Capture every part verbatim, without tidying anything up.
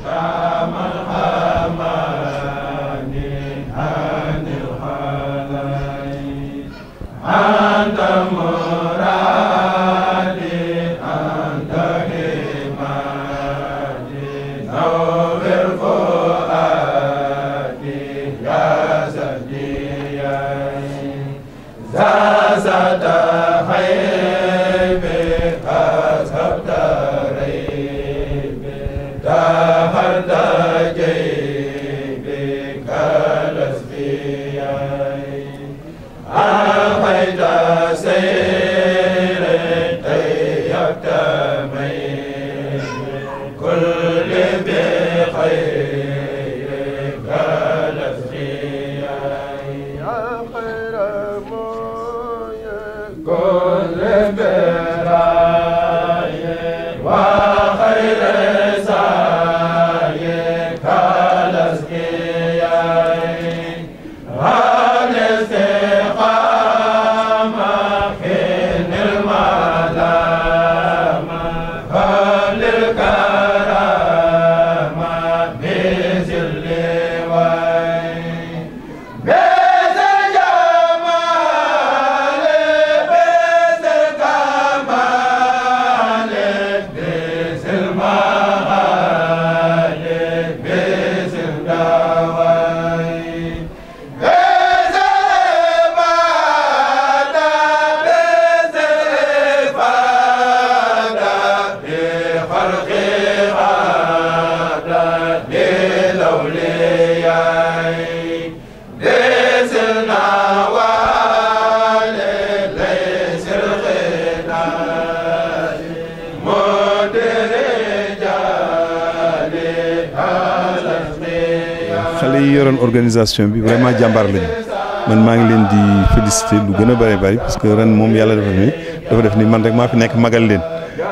xale yi yoroon organisation bi vraiment jàmbaar lañu man maa ngi leen di féliciter lu gën a bëri bëri parce que ren moom yàlla dafa ni dafa def ni man rek maa fi nekk magal leen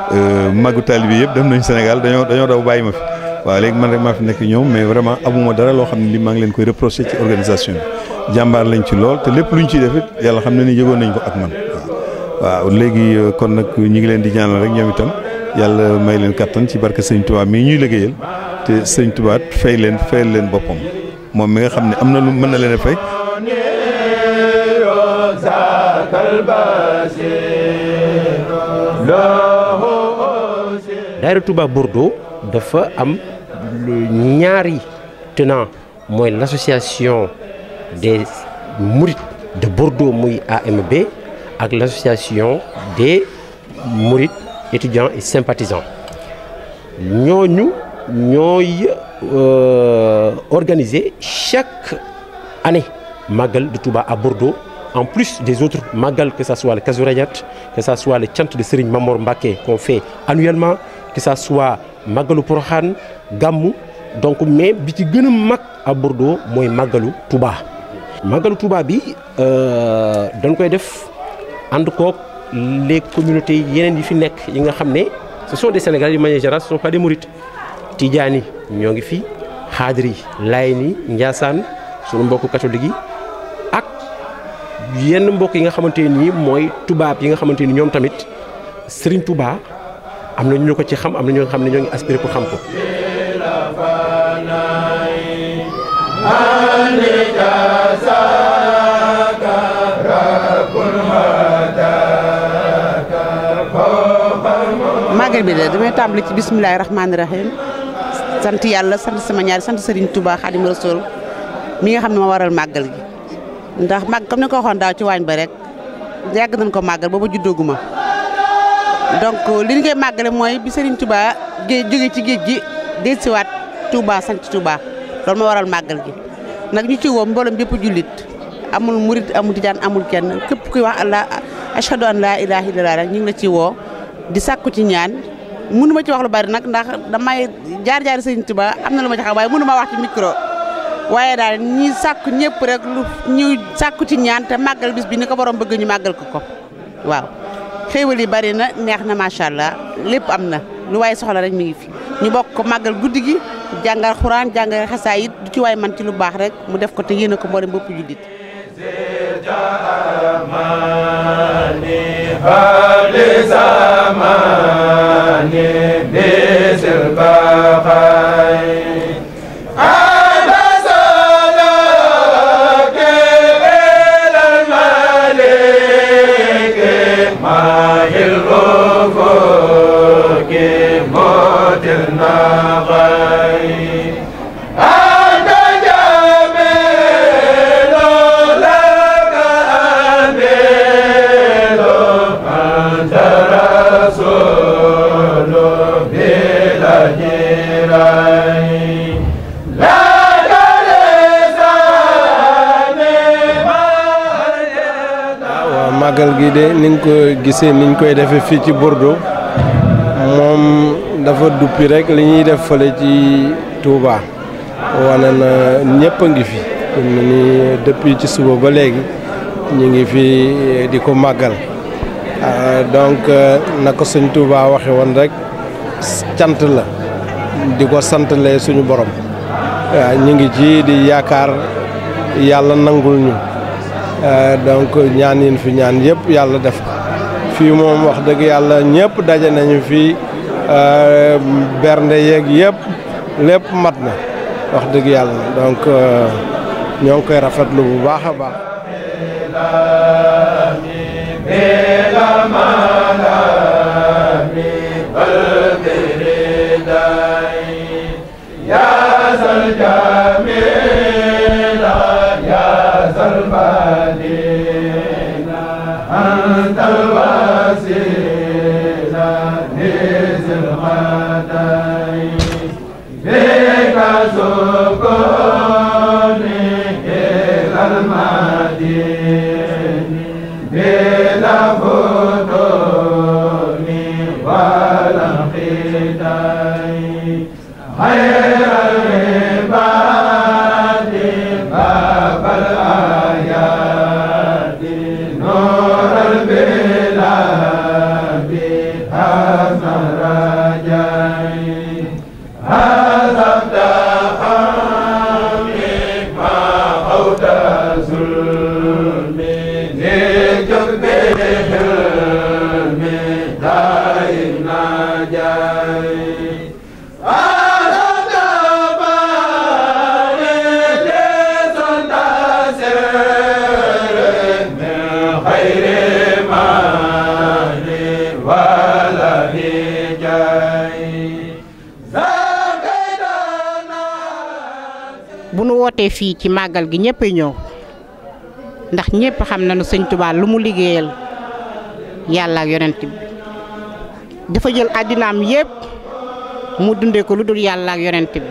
magu taalibe yëpp dem nañu Sénégal dañoo dañoo daw bàyyi ma fi waaw léegi man rek maa fi nekk ñoom mais vraiment amuma dara loo xam ne li maa ngi leen koy reprocher ci organisation bi jàmbaar lañ ci lool te lépp lu ñu ciy def it yàlla xam ne ni yëgoon nañ ko ak man waaw léegi kon nag ñu ngi leen di ñaanal rek ñoom itam yàlla may leen kattan ci barke Sëñ Touba mii ñuy liggéeyal te Sëñ Touba fay leen fayal leen boppam moom mi nga xam ne am na lu mën na leen a fay. daayira Touba Bordeaux dafa am ñaari tenant mooy l'association des mourides de Bordeaux muy A M B ak l'association des mourides étudiants et sympathisants ñooñu ñooy euh, organiser chaque année Magal de Touba à Bordeaux en plus des autres Magal, que ce soit le Kazu Rajat, que ce soit le chant de Serigne Mamor Mbacké qu'on fait annuellement, que ce soit Magalu Porokhane, Gamou. Donc mais bi ci gën a mag à Bordeaux mooy Magalu Touba. Magalu Touba bi euh, dañ koy def ànd koog les communautés yeneen yi fi nekk yi nga xam ne ce sont des Sénégalais de manière générale, ce sont pas des mourides. Tidiane ñoo ngi fi, Xaadri, Layni, Ndiassane sunu mbokku catholique yi ak yenn mbokk yi nga xamante nii mooy tubaab yi nga xamante ni ñoom tamit Serigne Touba am na ñu ko ci xam am na ñoo xam ne ñoo ngi aspiré pour xam ko. Magal bi de damay tàmbali ci bismillahi rahmaani rahim sant yàlla sant sama ñaari sant Serigne Touba Khadim Rassoul mi nga xam ne ma waral màggal gi ndax màgg comme ni ko waxoon daaw ci waañ ba rek yàgg nañ ko màggal booba juddooguma donc li ñu koy màggale mooy bi Serigne Touba géej jóge ci géej gi dellusiwaat Touba sant Touba loolu ma waral màggal gi nag ñu ci woo mboolem bépp jullit amul murit amul tijaan amul kenn képp kuy wax allah ashhadu an laa ilaaha illallah rek ñu ngi la ci woo di sàkku ci ñaan mënu ma ci wax lu bari nag ndax damay jaar jaar Serigne Touba am na lu ma ci xam waaye mënu ma wax ci micro waaye daal ñi sàkku ñëpp rek lu ñu sàkku ci ñaan te màggal bis bi ni ko borom bëgg ñu màggal ko ko waaw xéewal yi bari na neex na macha allah lépp am na lu waaye soxla rek mi ngi fi ñu bokk ko màggal guddi gi jàngal xuraan jàngal xasaayid du ci waay man ci lu baax rek mu def ko te yéene ko mboolem bopp juddit zamani bisil baqay màggal gi de ni nga ko gisee niñ koy defee fii ci Bordeaux moom dafa duppi rek li ñuy def fële ci Touba wane na ñëpp a ngi fi ni depuis ci suba ba léegi ñu ngi fi di ko màggal donc naka suñ Touba waxe woon rek cant la di ko santale suñu borom waaw ñu ngi ci di yaakaar yàlla nangul ñu donc ñaan yin fi ñaan yëpp yàlla def ko fii moom wax dëgg yàlla ñëpp daje nañu fii bernde yeeg yëpp lépp mat na wax dëgg yàlla donc ñoo ngi koy rafetlu bu baax a baax. bu nu wootee fii ci màggal gi ñëppay ñëw ndax ñëpp xam nañu sëñ Touba lu mu liggéeyal yàlla ak yonent bi dafa jël àddinaam yëpp mu dundee ko lu dul yàlla ak yonent bi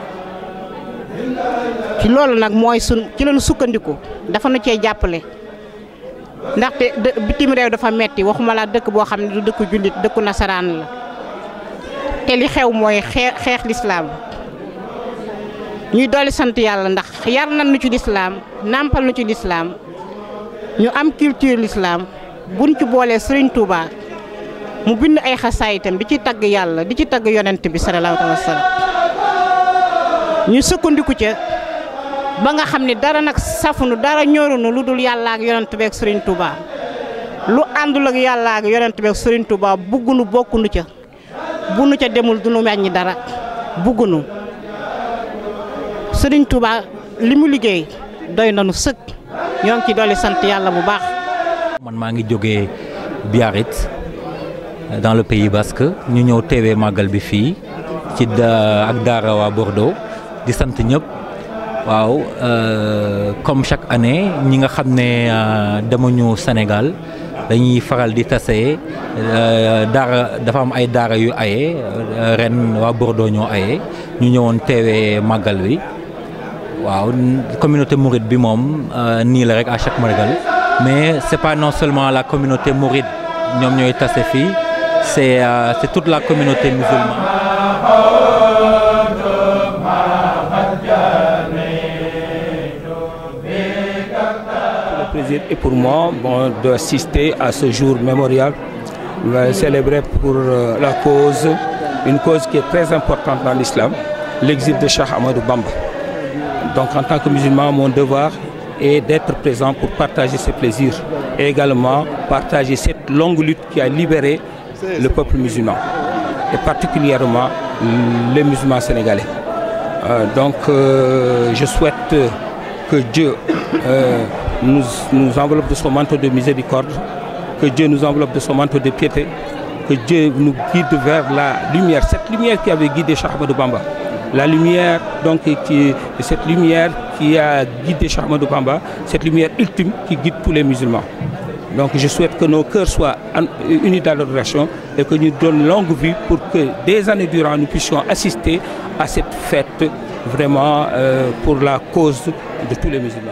ci loolu nag mooy sun ci lañu sukkandiku dafa nu cee jàppale ndaxte bitim réew dafa metti waxuma la dëkk boo xam ne du dëkku jullit dëkku nasaraan la te li xew mooy xeex xeex lislaam ñuy dolli sant yàlla ndax yar nañ nu ci lislaam nàmpal nu ci lislaam ñu am culture lislaam buñ ci boolee Serigne Touba mu bind ay xasaayitam di ci tagg yàlla di ci tagg yonent bi sallallahu alayhi wa sallam ñu sukkandiku ca ba nga xam ne dara nag safunu dara ñorunu lu dul yàlla ak yonent bi ak Serigne Touba lu àndul ak yàlla ak yonent bi ak Serigne Touba buggunu bokkunu ca bu nu ca demul du nu meññ dara buggunu Serigne Touba li mu liggéey doy na nu sëkk ñoo ngi ci dolli sant yàlla bu baax. man maa ngi jógee Biarritz dans le Pays Basque ñu ñëw teewee màggal bi fii ci ak daara waa Bordeaux di sant ñëpp waaw comme chaque année ñi nga xam ne demuñu Sénégal dañuy faral di tase daara dafa am ay daara yu aye ren waa Bordeaux ñoo aye ñu ñëwoon teewee màggal bi. waaw communauté mouride bi moom nii la rek à chaque màggal mais c'est pas non seulement la communauté mouride ñoom ñooy tase fii c'est c'est toute la communauté musulmane. Le plaisir est pour moi bon, d'assister à ce jour mémorial célébré pour la cause, une cause qui est très importante dans l'islam, l'exil de Cheikh Ahmadou Bamba. Donc en tant que musulman, mon devoir est d'être présent pour partager ce plaisir et également partager cette longue lutte qui a libéré le peuple musulman et particulièrement les musulmans sénégalais. Euh, donc euh, je souhaite que Dieu euh, nous, nous enveloppe de son manteau de miséricorde, que Dieu nous enveloppe de son manteau de piété, que Dieu nous guide vers la lumière, cette lumière qui avait guidé Cheikh Ahmadou Bamba. La lumière, donc, qui, cette lumière qui a guidé Cheikh Ahmadou Bamba, cette lumière ultime qui guide tous les musulmans. Donc je souhaite que nos cœurs soient unis dans l'adoration et que nous donnions longue vie pour que des années durant nous puissions assister à cette fête vraiment euh, pour la cause de tous les musulmans.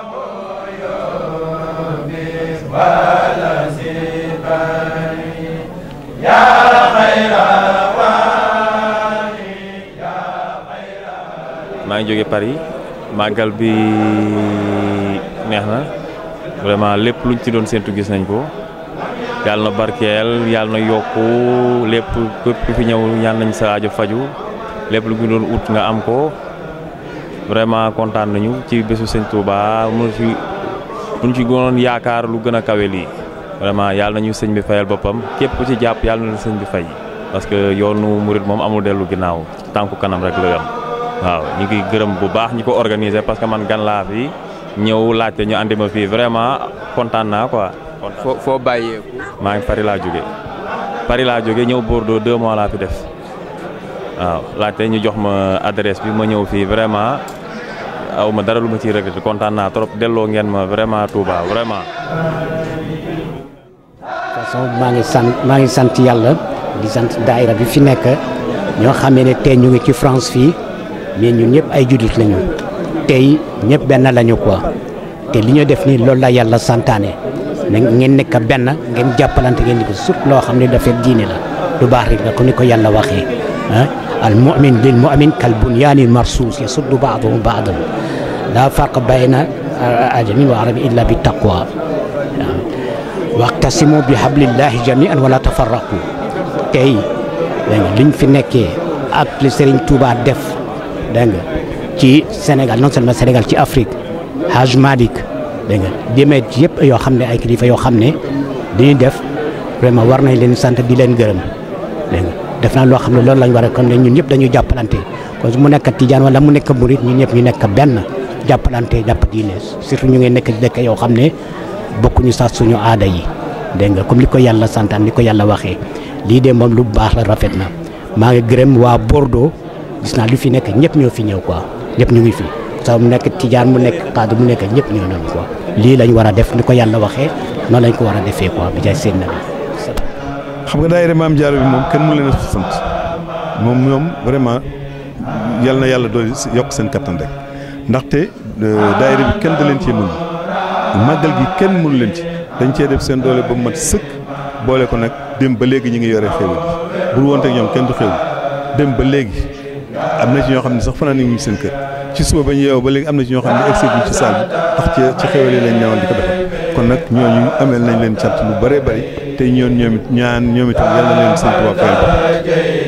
maa ngi jóge Paris màggal bi neex na vraiment lépp luñ ci doon séntu gis nañ ko yàlla na barkeel yàlla na yokku lépp képp ku fi ñëw ñaan nañ sa aajo faju lépp lu ñu doon ut nga am ko vraiment kontaan nañu ci bésu Sëñ Touba mu ci buñ ci gënoon yaakaar lu gën a kawe lii vraiment yàlla nañu sëñ bi fayal boppam képp ku ci jàpp yàlla na sëñ bi fay parce que yoonu murit moom amul dellu ginnaaw tànku kanam rek la yam waaw ñu ngi gërëm bu baax ñi ko organiser parce que man gan laa fi ñëw laajte ñu andi ma fii vraiment kontaan naa quoi. foo foo bàyyeeku. maa ngi Paris laa jóge Paris laa jóge ñëw Bordeaux deux mois laa fi def waaw laajte ñu jox ma adresse bi ma ñëw fii vraiment aw ma dara lu ma ciy regretté kontaan naa trop delloo ngeen ma vraiment Touba vraiment. de toute façon maa ngi sant maa ngi sant yàlla di sant daayira bi fi nekk ñoo xamee ne tey ñu ngi ci France fii. mais ñun ñëpp ay jullit lañu tey ñëpp benn lañu quoi te li ñu def nii loolu la yàlla santaane na ngeen nekk benn ngeen jàppalante ngeen di ko surtout loo xam ne dafa diine la lu baax rek la ko ni ko yàlla waxee ah al mu'min lil mu'min kal bunyaanil marsuus yasuddu ba'duhu ba'dan laa farqa bayna ajamin wa arabi illa bi taqwa wa'tasimu bi hablillahi jami'an wala tafarraqu tey liñ fi nekkee ak li Serigne Touba def. dégg nga ci Sénégal non seulement Sénégal ci Afrique Haj Malick dégg nga demee yëpp yoo xam ne ay kilifa yoo xam ne dañuy def vraiment war nañ leen sant di leen gërëm dégg nga def naa loo xam ne loolu lañ war a comme ne ñun ñëpp dañuy jàppalante kon su mu nekk tijaan wala mu nekk murit ñun ñëpp ñu nekk benn jàppalante jàpp diine surtout ñu ngi nekk dëkk yoo xam ne bokkuñu sax suñu aada yi dégg nga comme li ko yàlla santaan li ko yàlla waxee lii de moom lu baax la rafet na maa ngi gërëm waa Bordeaux. gis naa lu fi nekk ñëpp ñoo fi ñëw quoi ñëpp ñu ngi fi sa mu nekk tijaan mu nekk xaadu mu nekk ñëpp ñoo nañu quoi lii lañ war a def ni ko yàlla waxee noonu lañ ko war a defee quoi bi jaay seen na bi xam nga daayira Maam Jaara bi moom kenn mu leen a sant moom ñoom vraiment yal na yàlla doon yokk seen kattan rek ndaxte daayira bi kenn da leen cee mën màggal gi kenn mënu leen ci dañ cee def seen doole ba mu mat sëkk boole ko nag dem ba léegi ñu ngi yore xéwal bu dul woonte ñoom kenn du xéwal dem ba léegi am na ci ñoo xam ne sax fanaan nañu seen kër ci suba ba ñu yeewoo ba léegi am na ci ñoo xam ne egsi guñ ci saal bi ndax ci ci xéwal yi lañ newoon di ko defal kon nag ñooñu ameel nañ leen sant lu bëree bëri te ñoon ñoom it ñaan ñoom itam yàlla leen sant waa fayal ko